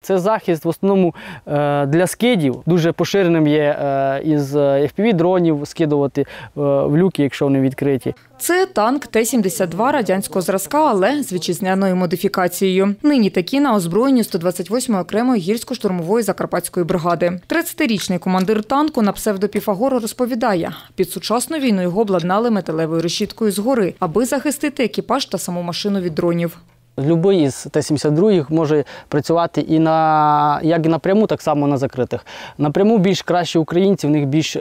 Це захист в основному для скидів. Дуже поширеним є із FPV-дронів скидувати в люки, якщо вони відкриті. Це танк Т-72 радянського зразка, але з вітчизняною модифікацією. Нині такі на озброєнні 128-ї окремої гірсько-штурмової Закарпатської бригади. 30-річний командир танку на псевдо Піфагор розповідає, під сучасну війну його обладнали металевою решіткою згори, аби захистити екіпаж та саму машину від дронів. Любий із Т-72 може працювати і як напряму, так само на закритих. Напряму більш кращі українці, в них більш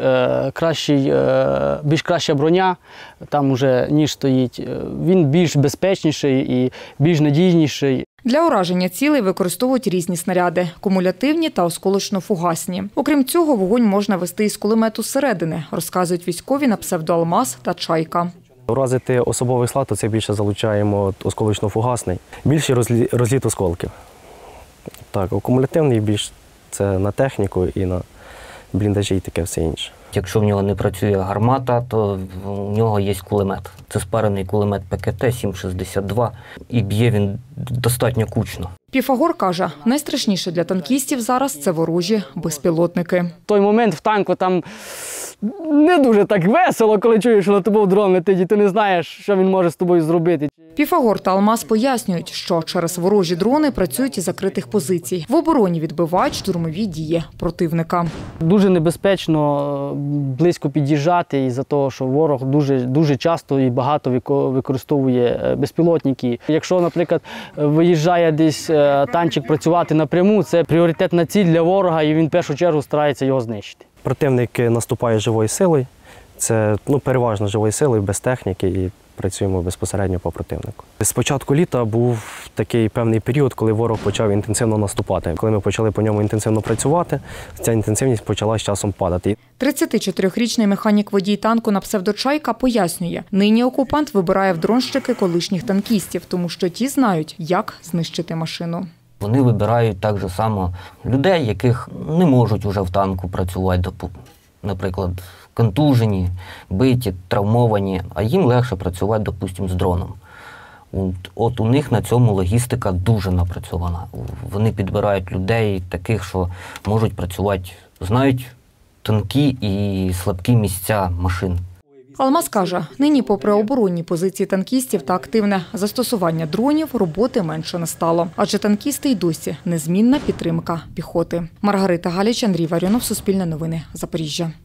краща броня, там уже ніж стоїть. Він більш безпечніший і більш надійніший. Для ураження цілей використовують різні снаряди – кумулятивні та осколочно-фугасні. Окрім цього, вогонь можна вести із кулемету зсередини, розказують військові на псевдо «Алмаз» та «Чайка». Уразити особовий склад, то це більше залучаємо осколочно-фугасний. Більший розліт осколків. Так, кумулятивний більш це на техніку і на бліндажі і таке все інше. Якщо в нього не працює гармата, то в нього є кулемет. Це спарений кулемет ПКТ 7,62 і б'є він достатньо кучно. Піфагор каже, найстрашніше для танкістів зараз – це ворожі безпілотники. В той момент в танку там не дуже так весело, коли чуєш, що на тобою дрон летить, і ти не знаєш, що він може з тобою зробити. Піфагор та Алмаз пояснюють, що через ворожі дрони працюють із закритих позицій. В обороні відбивають штурмові дії противника. Дуже небезпечно близько під'їжджати із-за того, що ворог дуже часто і багато використовує безпілотники. Якщо, наприклад, виїжджає десь танчик працювати напряму, це пріоритетна ціль для ворога, і він в першу чергу старається його знищити. Противник наступає живою силою, це переважно живою силою, без техніки, і працюємо безпосередньо по противнику. З початку літа був такий певний період, коли ворог почав інтенсивно наступати. Коли ми почали по ньому інтенсивно працювати, ця інтенсивність почала з часом падати. 34-річний механік-водій танку на псевдо «Чайка» пояснює, нині окупант вибирає в дронщики колишніх танкістів, тому що ті знають, як знищити машину. Вони вибирають так же само людей, яких не можуть вже в танку працювати, наприклад, контужені, биті, травмовані, а їм легше працювати, допустимо, з дроном. От у них на цьому логістика дуже напрацьована. Вони підбирають людей таких, що можуть працювати, знають тонкі і слабкі місця машин. Алмаз каже, нині попри оборонні позиції танкістів та активне застосування дронів, роботи менше не стало. Адже танкісти й досі незмінна підтримка піхоти. Маргарита Галіч, Андрій Варіонов, Суспільне новини, Запоріжжя.